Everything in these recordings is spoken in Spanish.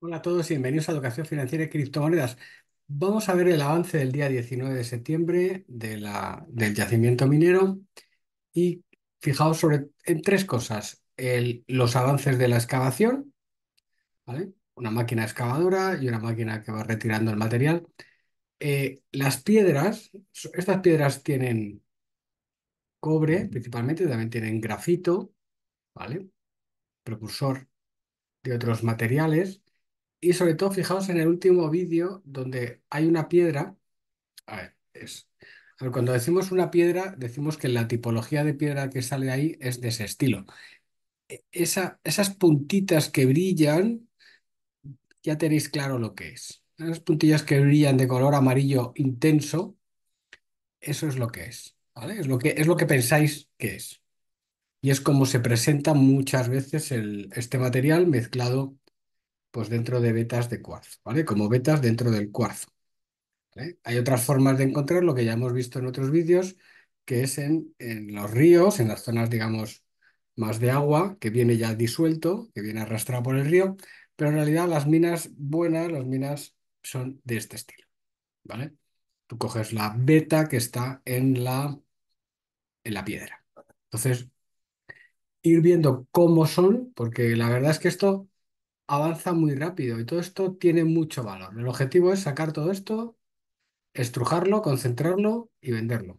Hola a todos y bienvenidos a Educación Financiera y Criptomonedas. Vamos a ver el avance del día 19 de septiembre del yacimiento minero y fijaos en tres cosas. Los avances de la excavación, ¿vale? Una máquina excavadora y una máquina que va retirando el material. Las piedras, estas piedras tienen cobre principalmente, también tienen grafito, ¿vale? Precursor de otros materiales. Y sobre todo, fijaos en el último vídeo donde hay una piedra. A ver, cuando decimos una piedra, decimos que la tipología de piedra que sale ahí es de ese estilo. Esas puntitas que brillan, ya tenéis claro lo que es. Esas puntillas que brillan de color amarillo intenso, eso es lo que es, ¿vale? Es lo que pensáis que es. Y es como se presenta muchas veces este material mezclado pues dentro de vetas de cuarzo, ¿vale? Como vetas dentro del cuarzo. ¿Vale? Hay otras formas de encontrar lo que ya hemos visto en otros vídeos, que es en los ríos, en las zonas, digamos, más de agua, que viene ya disuelto, que viene arrastrado por el río, pero en realidad las minas buenas, las minas son de este estilo, ¿vale? Tú coges la veta que está en la piedra. Entonces, ir viendo cómo son, porque la verdad es que esto avanza muy rápido y todo esto tiene mucho valor. El objetivo es sacar todo esto, estrujarlo, concentrarlo y venderlo.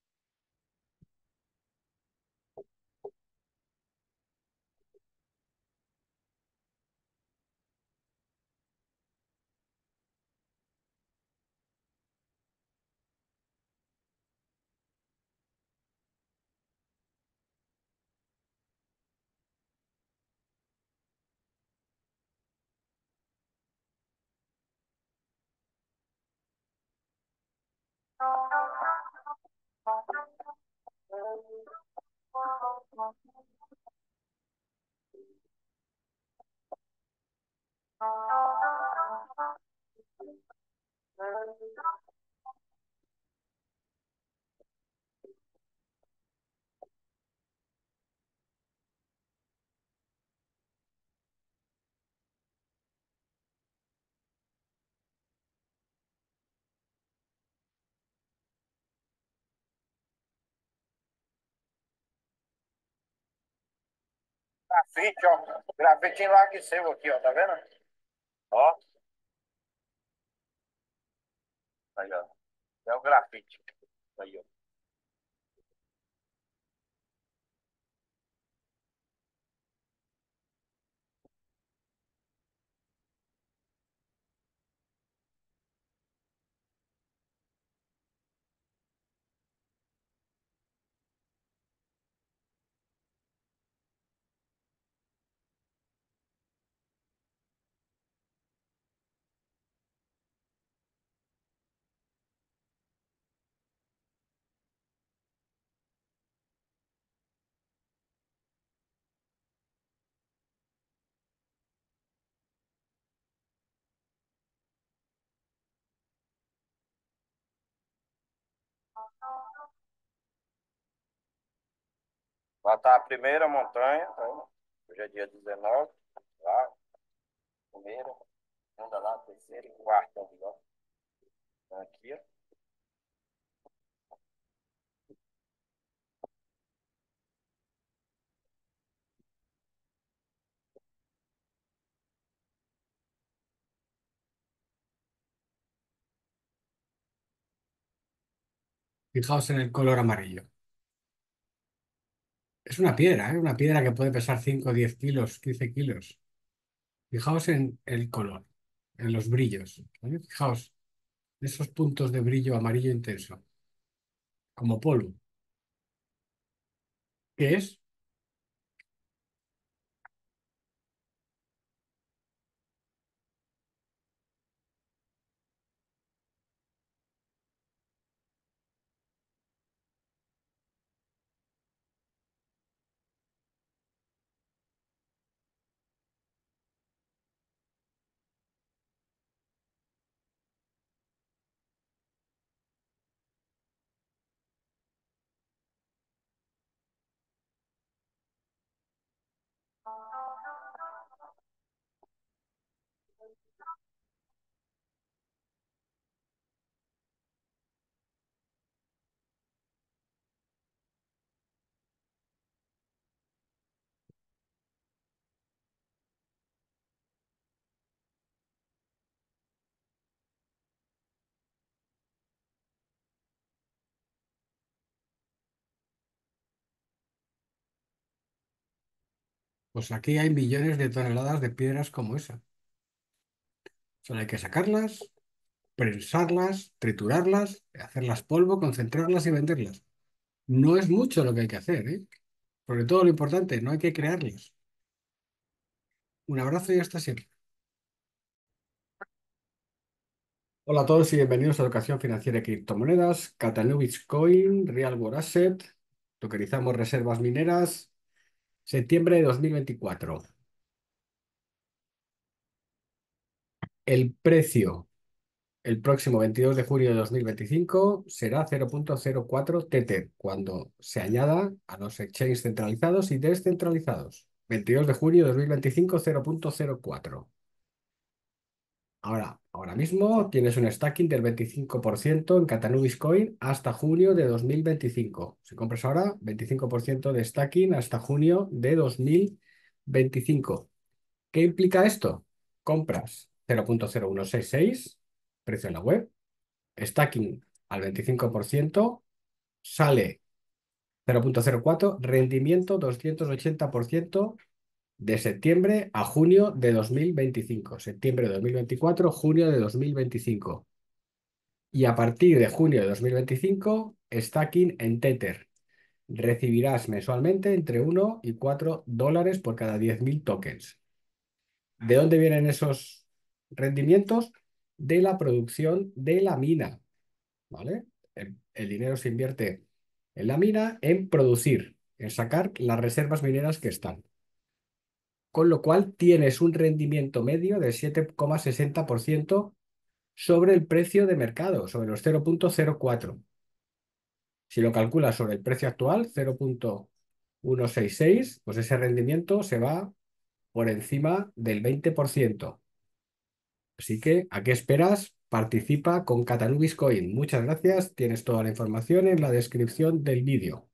Grafite, ó. Grafite enlargueceu aqui, ó. Tá vendo? Ó, aí, ó. É o grafite. Aí, ó. Lá tá a primeira montanha, tá vendo? Hoje é dia 19. Lá, primeira, segunda lá, terceira e quarta ali, ó. Aqui, ó. Fijaos en el color amarillo. Es una piedra, ¿eh? Una piedra que puede pesar 5, 10 kilos, 15 kilos. Fijaos en el color, en los brillos, ¿vale? Fijaos, esos puntos de brillo amarillo intenso, como polvo. ¿Qué es? Pues aquí hay millones de toneladas de piedras como esa. Solo hay que sacarlas, prensarlas, triturarlas, hacerlas polvo, concentrarlas y venderlas. No es mucho lo que hay que hacer, ¿eh? Sobre todo lo importante, no hay que crearlas. Un abrazo y hasta siempre. Hola a todos y bienvenidos a Educación Financiera y Criptomonedas, Catanubis Coin, Real World Asset, tokenizamos reservas mineras, septiembre de 2024. El precio el próximo 22 de junio de 2025 será 0,04 Tether cuando se añada a los exchanges centralizados y descentralizados. 22 de junio de 2025, 0,04. Ahora mismo tienes un stacking del 25% en Catanubis Coin hasta junio de 2025. Si compras ahora, 25% de stacking hasta junio de 2025. ¿Qué implica esto? Compras 0,0166, precio en la web, stacking al 25%, sale 0,04, rendimiento 280% de septiembre a junio de 2025. Septiembre de 2024, junio de 2025. Y a partir de junio de 2025, stacking en Tether. Recibirás mensualmente entre 1 y 4 dólares por cada 10.000 tokens. ¿De dónde vienen esos rendimientos? De la producción de la mina, ¿vale? El dinero se invierte en la mina en producir, en sacar las reservas mineras que están. Con lo cual tienes un rendimiento medio del 7,60% sobre el precio de mercado, sobre los 0,04. Si lo calculas sobre el precio actual, 0,166, pues ese rendimiento se va por encima del 20%. Así que, ¿a qué esperas? Participa con Catanubis Coin. Muchas gracias. Tienes toda la información en la descripción del vídeo.